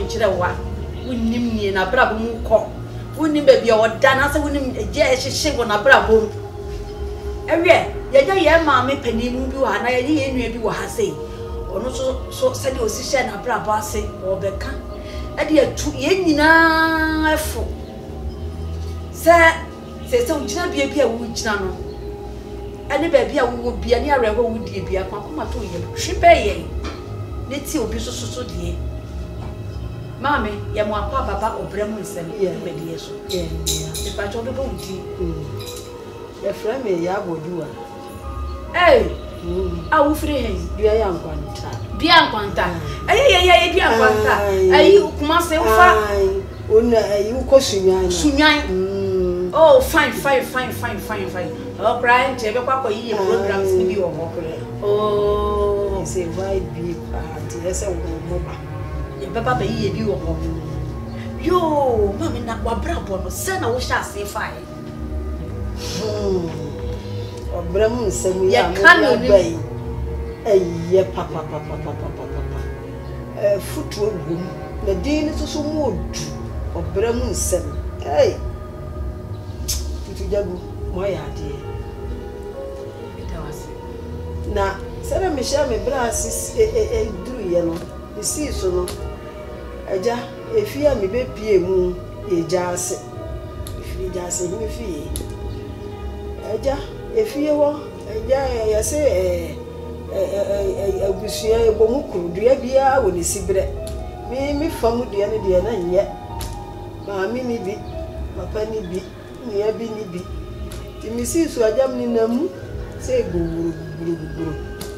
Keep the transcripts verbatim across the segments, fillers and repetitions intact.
nkyere wa wonim nie na brabo mu kɔ wonim ba bia oda na se wonim je ehye wo na brabo ewe yeja ye ma me panimu bi wa na ye ye nua bi wa ha sei ono so so se de osihye na brabo ase obeka e de atu ye nyina afo se se se ugina bia bia wo gina no ene ba bia wo bia ne areho wo die bia kwa kuma to ye hwebe ye ne ti obi so so so die mame ya mo akwa baba obra mu nsem me die so yeah e pa cho do bo di e fra me ya bodua eh a wo fire hen bia ya nkwanta bia nkwanta eh ye ye bia nkwanta ayi kuma se ufa ona ayi ko sunyan sunyan oh fine fine fine fine fine fine oh cry je be kwa kwa yi programs ni bi wo ho oh say why be party ese wo mo ba ye baba be yi bi wo ho yo mama na wa brabo no se na wo sha ase fine hmm obra mu nsem ya mo ya bai eye papa papa papa papa eh futu ogum na din so so mo odu obra mu nsem hey futu jagu mo ya de bitawase na sere me sha me brasis e e duru ye no isi so no aja efia me be pie mu eja ase efi eja ase me fi aja efie ho aja ya se eh eh abusia ebomu kurudua bia woni sibre mi mi famu dia ne dia na nye ma mi ni bi papa ni bi ni ya bi ni bi ti mi si so aja mi namu se guguru guguru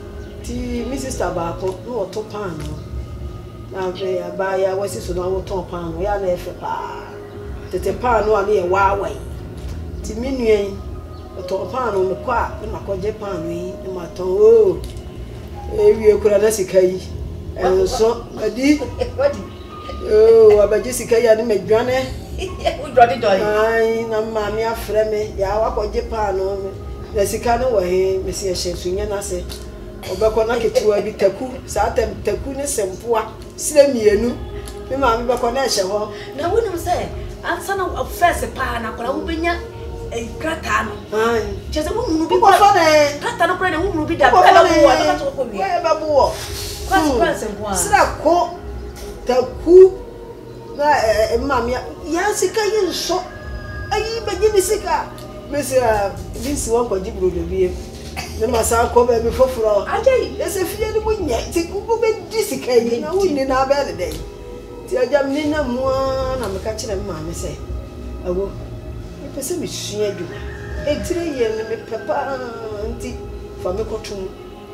ti mi sister ba ko no to pan no na be abaya wasi so na wo to pan no ya na efe pa tete pan no ani e wa wa ti mi nuen to pan no me kwa na ko je pan no yi ma ton o ewie kura na sikai enso adi wadi oh abaje sikai ya ni medwane u drodi doy ai na ma mi afre me ya wa ko je pan no na sika no wo he me se ehye sunya na se obekọ na ketua bi taku sa tem taku ne sempoa sire mienu me ma me bekọ na ehye ho na wonu se ansa na first pa na kola wo benya e krata no ai cheze wo munu bi ko fa ne krata no kora ne wo munu bi da ba wo wo ba to ko wi e ba bo kwase kwase bo a sira ko taku na e ma me ya sika yi nso ayi beji ni sika me se bi si won ko jibro do bi ne masa ko be bi foforo ajai ese fie ni munya ti ku be di sika yi na woni na ba le dai ti ajam ni na mo na me ka kire ma me se awo me pese me sua du e tire ye ne me papa nti fa me ko tum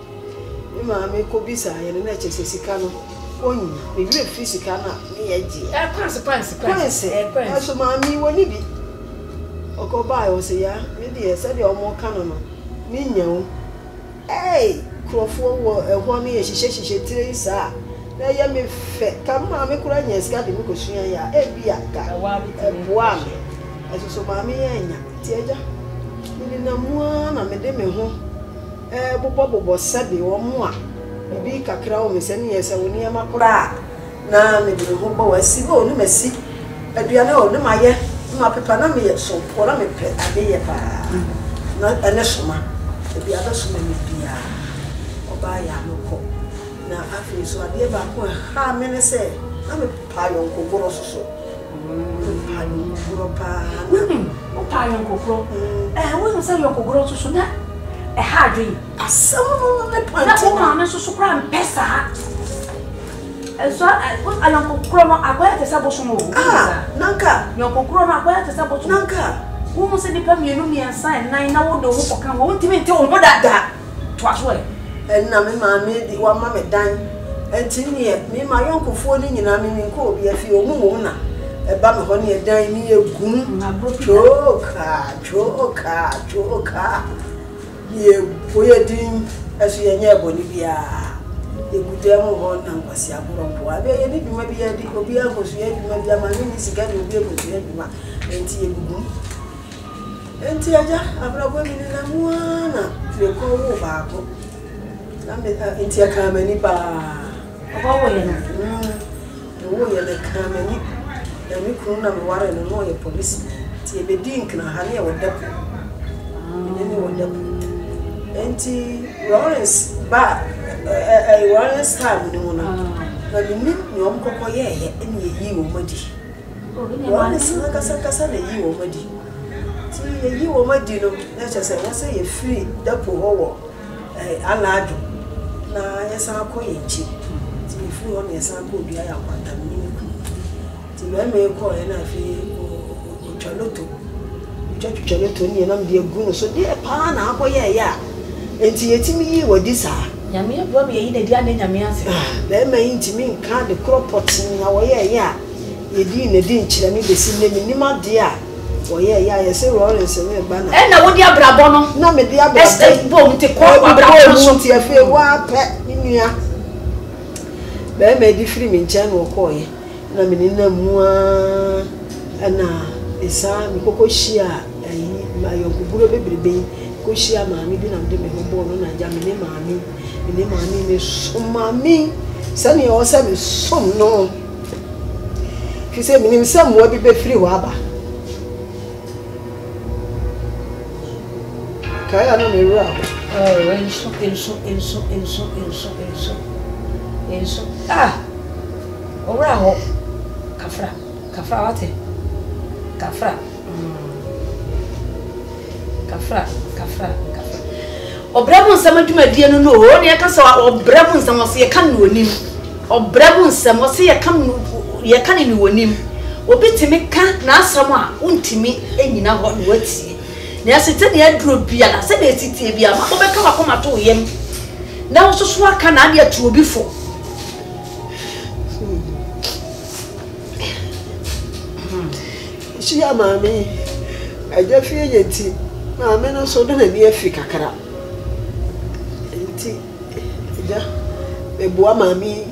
me ma me ko bisa ye ne na che sika no onyi me bi fi sika na me ye ji e kwase kwase kwase e kwase so ma mi woni bi oko ba yo se ya me de se de omo ka no no mi nyawo eh krofo wo ehwo ne ye hihye hihye tire isa na ye me fe ka ma me kura nya sika de me ko sua ya e bi aka e boa me eso so ma me nya ti eja ni na mua na me de me ho eh bobo bobo sabe wo mo a bi kakra wo me se ne ye se wo ne ma kura na me de ho bo wasi bo ne masi aduane o ne ma ye ma pepa na me ye so pora me pe ade ye pa na ene soma ebi ada soma me bia oba ya no ko na afi so ade ba ko ha me ne se na me pa yo ko goro so so pa yo goro pa o pa yo ko goro eh wo no se yo ko goro so so na e ha dwen asam no me pa na o ma me so so kra mpesa eso ala ko goro no akwaya te sabo so no ah nanka yo ko goro no akwaya te sabo so nanka wo se nipa mienu miensa nine na wo do wo kan wo ntimi nte wo dada to aso e en na me ma me di wa ma me dan enti ne me ma yonkofo ni nyina me me ko obi afi o mu mu na e ba me ho ne dan ni egum choka choka choka ye boye din aso ye nya boni bia egude mu ho na nkwasi agoro mpo abe ye ni bi ma bia di obi akoso ye bi ma bia ma ni sika ni obi akoso ye bi ma enti egum enti aja abrabo mi na muana le ko wo ba ko na me enti aka mani ba oba wo ye no wo ye le kamani na mi kunu na me ware no no ye police ti e be dink na ha ne wo depo ne ne wo depo enti Lawrence ba eh Lawrence time ni mo na na mi ni ni om kokko ye ye eni yi wo madi Lawrence na kasa kasa na yi wo madi ti ye yi wo madi no na che se wo se ye free depo ho wo eh alado na ye sa ko ye chi ti free ho ne sa ko bi aya kwanta mi ni ku ti me me ko e na fi o chaloto o chaloto ni na mbi egu no so de pa na akoye ya enti yetimi yi wodi sa nyame ebo me yi na dia na nyame ase na me yintimi nka de cropot ni na wo ye ya yedi na di nchira mi besi ne mi nima de a wo ye ya ye se Lawrence me ba na e na wodi abrabo no na me de abrabo e bo mte ko abrabo so ti afi wa pe nua be me di free mi ncha no ko ye na me ni na mu a na esa mi koko hia ayi mayo guguro bebrebe ko hia maami bi na de me ho bo no na ja me ne maami me ne maami me so maami sani o se me som no fi se me nim se mo bi be free wa ba kaya no me ra oh enso enso enso enso enso enso enso ah ora ho kafra kafra wate kafra kafra kafra kafra obrabu nsam adwumadie no no o ne kasa obrabu nsam o se ye kan no onim obrabu nsam o se ye kan ye kan ni onim obitimi ka na asam a untimi enyina ho no watie na asete ne aduro bia na se na esitie bia ma obeka wakoma to yem na wo soso aka na ade atu obi fo ya mami aja fie yeti mami no so do na bi afi kakara enti aja ebuwa mami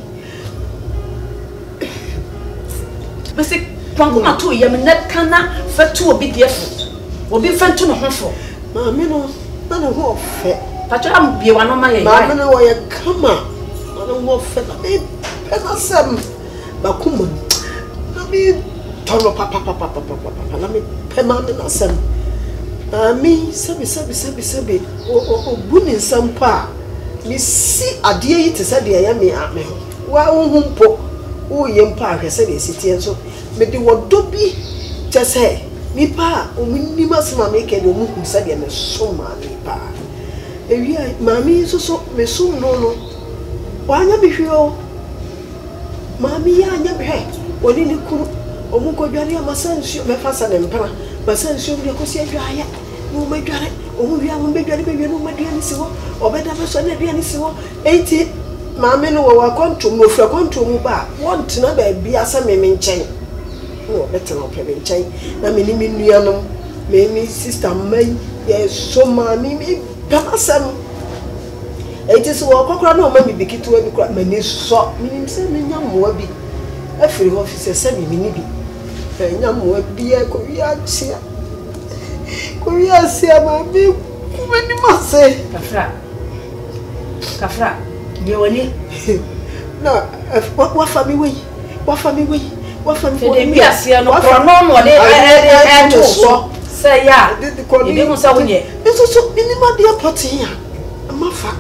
bese kwanko mato yem na kana fatu obi defo obi fantu no hofo mami no na no ho fe pacho am bie wa no ma ye mami no wo ye kama na ho fe na be pena sam bakuma na bi tolo papa papa papa papa na me pe mami na sam mami sabi sabi sabi sabi o o buni sampa mi si ade yi te se de ya me ame wa hu mpo o ye mpa ahwese de sitie so me de wodo bi te se mi pa o minni masama me ke de mu hu se de me so mami pa ewi mami so so me so no no wa nya bi hwe o mami ya nya bi he oni ni kuru omu ko dware amasansuo me fasa ne mpara masansuo bi ko si adwaya no me dware omu wi amu be dware be wi no ma duane si wo obeda be so na duane si wo enti maame no wo wa kontom no fra kontom ba won tena ba bia sa me me nchen no better no pe me nchen na me ni me nua no me mi sister mai ye so maami mi pamasam enti so wo kokora na o ma mi bikitu abi kora mani so me nim se me nyamoa bi afiri office se me ni bi nyamoa bi e ko wi achia ko wi asia ma bi mani mase kafra kafra ye woni na wa fami we wa fami we wa fami we bi asia no ko no no de e e to so say ya e bi mo sa wonye eso so ni ma dia potin ya amafa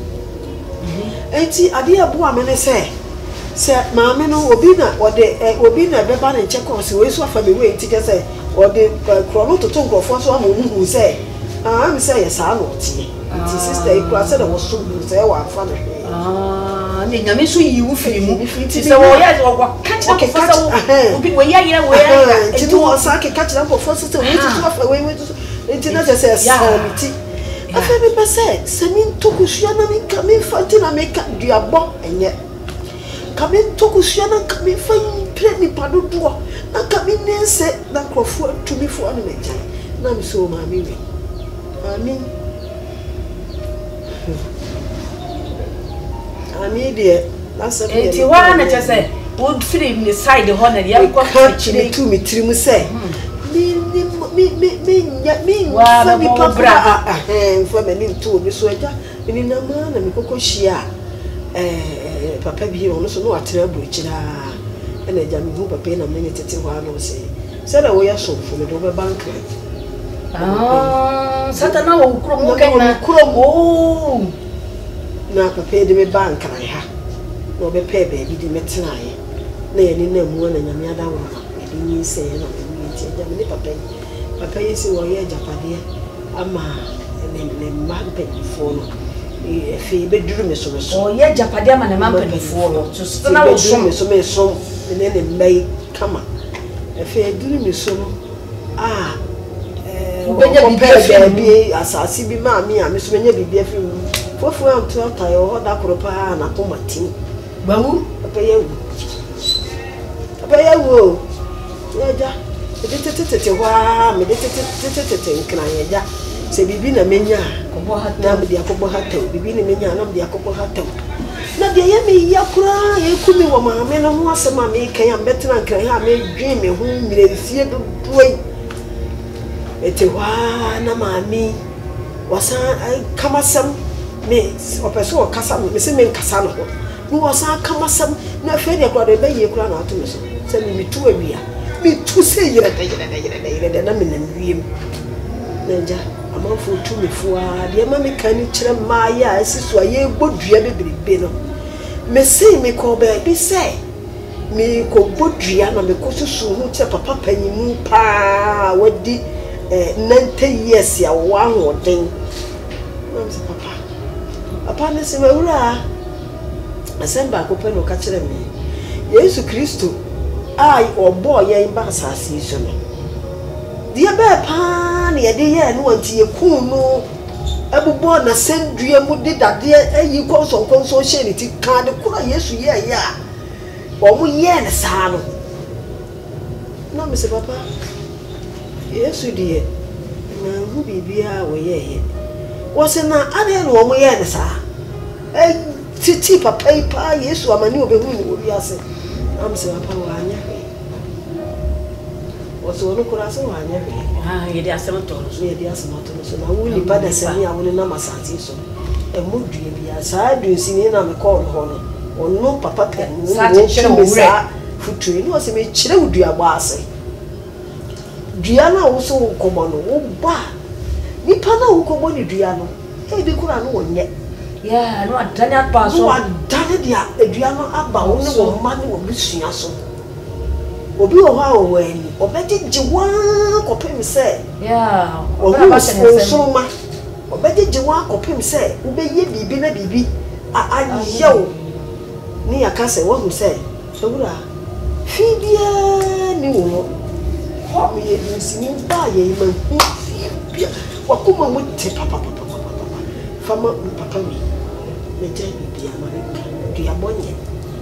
enti ade abo amene se se maame no obi na ode obi na beba na nche ko se we so afa me we enti ke se ode krono toto nkrofo so ama omuhu se ah me se ye sa no tie enti sister e kura se na wo so se wa afa na ah ni nyame so yi wo firi mu ti se wo ya wo catch up for so obi we ya ya we ya enti wo sa ke catch up for so we so afa we we enti na je se so ti afa me pese se min to kusua na mi ka mi fati na me ka duabo enye kame tokusua na kame fa pre ni padodo na kame nense na krofo tumifo anu meje na mi so maami we maami ami de na se e ti wa na chese would free ni side ho na ya ko chini tu mi tirimu se mi mi mi mi mi wa fa mi pa bra ah eh fo me ni tu mi so eja mi na ma na mi kokko hia eh papa bi ono so no atera buchira and a jammy who pay a minute to one or say. Said I wear so for the over bank. Ah, Satana will chrome. Oh, now prepare the bank I have. No be pay baby the metinai. Nay, any name one and any other one. I didn't say, and I'm going papa. Papa is in Waya Japadia. Ama, and then man pay before. If he bedroom is so, oh, yeah, Japadia and a man before. Just now, so so so, and then it may come up. If he dream is so, ah, baby, as I see, be mammy, I miss when you be a few. For four to a tie or that propa and a pomatin. Babu, a pay you. A pay you. Yeah, meditated wa meditated crying. Say, be been a mania, now with the Akobo Hato, be been a mania, not the Akobo Hato. Not the Yami Yakura, you could be one man, and once a mammy can better and can have me dreaming whom they see the way. It's a one, mammy was I come as some mates or person or Cassam, Miss Min Cassano. Who was I come as some, no failure got a baby crown out to me. Send me to a beer. Me to say you're a day, and I'm in a dream. Ninja, I'm out for two before the mammy can tell my eyes, so I would dream a bit. Me say me call baby say. Me go Bodriana because so who tell papa penny moon pa what did ninety years ya one or thing. Papa. Upon this, I send back open or catch them. Yes, Christo. I or boy, ya in Bassa season. Dear bear pan, ya dear, and one to your cool no. I was born a send dream would did that dear, and you call some consortiality card of cool. Yes, yeah, yeah. Or we yen a son. No, Mister Papa. Yes, we did. Who be beer way? Was in an other one way, sir. A titty paper, yes, or my new baby would be as I'm saying, was one who could ask one. Ah, it is some tones, we are some tones, and I will be say I will not massage so. A mood be as I do see in a call honor, or no papa pen, foot train was a made chill, dear Bassy. Diana also come on, oh, bah. Nipana who come on, Diana. Hey, they could have known yet. Yeah, no, I done that pass. So I done it, yeah. Diana about only one money will be seen us. Or be a while when, or better Jawan or Pim say, yeah, or who was so much. Or better Jawan or Pim say, who be ye be a baby. I yo near Castle, what who say, so feed ye new. What me you see buy ye man what come on with papa papa papa farmer papa me me tell you be America do ya bonye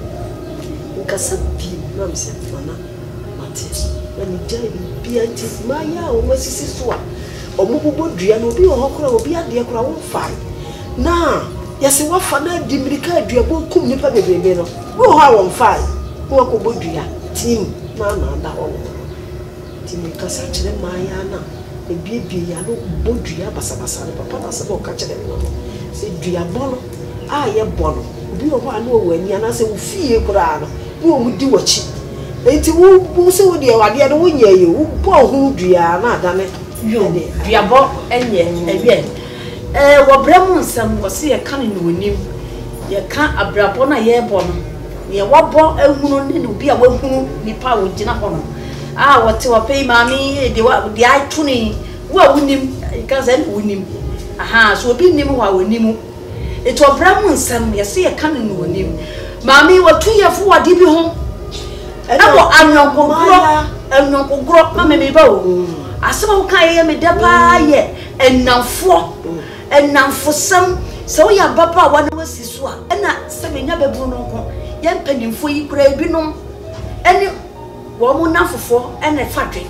nkasa bi na me say mana mate na me tell you be anti maya o masisi so a omububo dua na obi ho kora obi ade kora wo fa na yesi wa fa na di mirika dua bo kum nipa bebrebe no wo ha wo fa wo ko bodua team na na da ho me kasa chere maya na e biebie ya no bodua basabasa ne papa na se bo ka chere no se dua bono a ye bono obi wo ha na wo ani ana se wo fie kura no wo mu di wachi enti wo wo se wo de wade no wo nya ye wo bo ho dua na adane yo dua bo enye ewie eh wo bremu nsam wo se ye kan no onim ye kan abrabo na ye bono ye wo bo ehunu ne obi a wo hunu nipa wo gina ho no ah what you pay mommy the what the eye tuning well winning because then winning aha so be nim wa winning it was brown some you see a cannon winning mommy what two year for what did be home and I'm not going I'm not going grow mammy me bow I saw kai me depa ye and now for and now for some so ya papa one was his one and that seven never bruno yan penny for you grab no and woman nafofo and a fadring.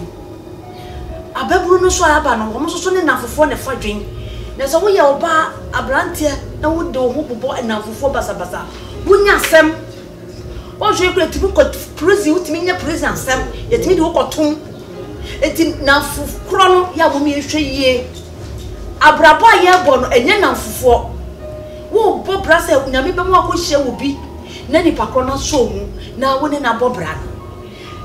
A babruno so abano, almost so nafofo and a fadring. There's a way of bar, a brantia, no would do who bought enough for basa basa. Wouldn't sem? What you great to book of prison with me in a prison, Sam, yet me walk or tomb. It in now for chrono, ya will me three ye. A braba ya bon and yan for. Whoa, Bob Brass, Namiba, what she will be. Nanny Pacrona so now winning a Bob Bran.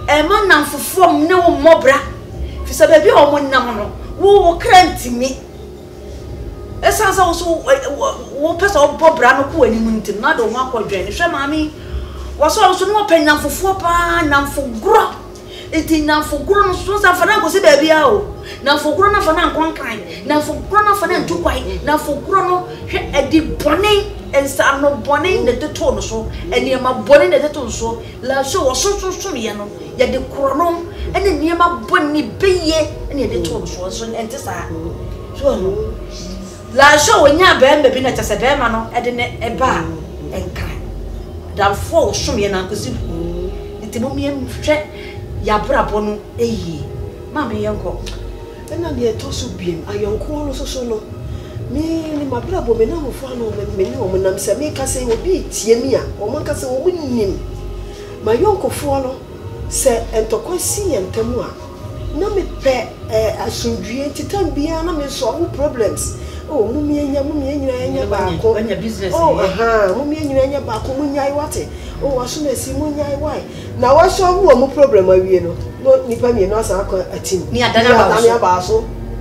e ma nam fofom ne wo mobra fi se ba bi o mo nam no wo krantimi esansa wo so wo pesa wo bobra no ko ani mu ntim na do ho akodwen ne hwe maami wo so so no panyam fofo pa nam fogro eti nam fogro no so sa fana ko se ba bi a o nam fogro na fana nkonkan nam fogro na fana ntukwai nam fogro no hwe edi bone ensa no bone ne de to no so eni ma bone ne de to so la so wo so so so ye no ye de krono eni ni ma bone beye eni de to no so so enti sa so no la so wo nya ba mbe bi na tese be ma no e de ne e ba enka dan fo so ye na nkosi enti mo mie hwe ya brabo no eyi ma me yenko ena de to so biem ayonko no so so no me ni mabrabo me na ho fa no me ni o menam se me ka se obi tie mi a o man ka se o nim ma yonko fo no se entokwasi yentemu a na me pe asundue titan bia na me solve problems oh mumie nya mumie nyina nya ba ko anya business oh aha mumie nyina nya ba ko munyai wate oh waso na si munyai why na wa solve wo mu problem awie no no nipa mi no asa akọ atim ni adana ba so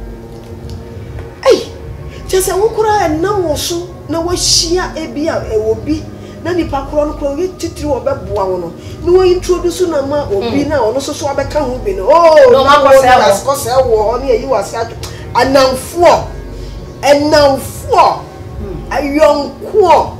ai just wo kura na wo so na wo hia ebia e wo bi na nipa kura no kura ye titiri wo beboa wo no no wo introduce na ma obi na ono so so abeka ho bi no oh no ma ko se wo ho na yi wase anamfo enamfo ayonko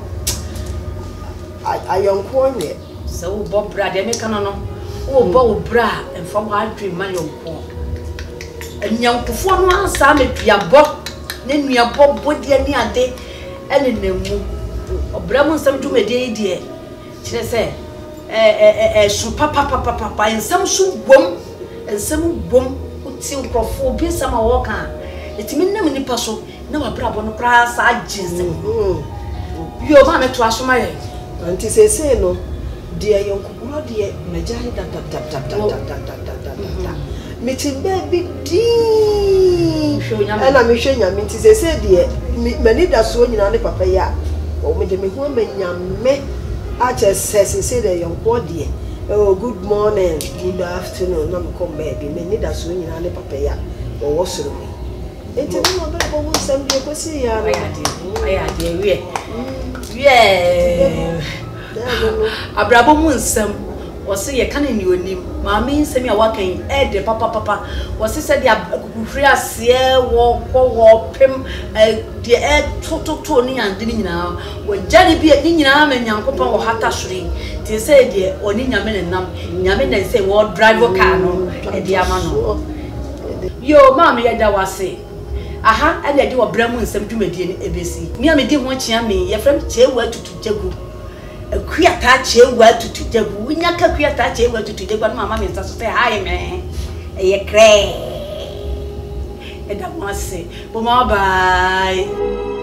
ayonko nye so wo bobra de me kana no wo bo bra enfom ha dwe ma yonko enyankofo no ansa me piabo ne nuabo bodie ni ade ene nemu obra mu nsam dwumade die kire se eh eh su papa papa papa ensam su bom ensam bom uti nkrofo bi sama wo kan etimi nam nipa so na wa brabo no kra sa agise yo ma me to asoma ye anti sese no dia yonkuburo dia majari da da da da da da da mitimbe bi di ana mi hwe nyame nti sese dia mani da so nyina ne papa ya o me de me ho nyame a che sese se de yonko dia oh good morning good afternoon na me come baby mani da so nyina ne papa ya o wo soro mi enti no be bo mo sam bi ko si ya aya de wie wie abrabo mu nsam wose ye kan ni onim maami nsam ya wakan e de papa papa wose se de akukuhwe ase wo ko wo pem de e tototo ni ande ni nyina wo jani bi ni nyina ma nyankopon wo hata sori ti se de oni nyame ne nam nyame na se wo drive car no e de ama no yo maami ya da wase aha ade de wo bramu nsam dwumadie ni ebesi mi a me di ho chia me ye frem chewu atutu jagu akuata chewu atutu jagu nya ka akuata chewu atutu jagu na mama me nsaso say hi me ye kre e da mo se bo ma bye